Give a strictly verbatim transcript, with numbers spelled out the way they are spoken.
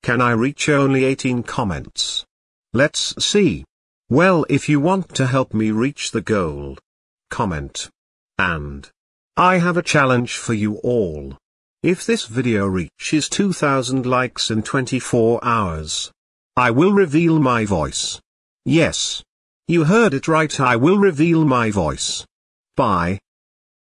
Can I reach only eighteen comments? Let's see. Well, if you want to help me reach the goal, comment. And I have a challenge for you all. If this video reaches two thousand likes in twenty-four hours, I will reveal my voice. Yes. You heard it right, I will reveal my voice. Bye.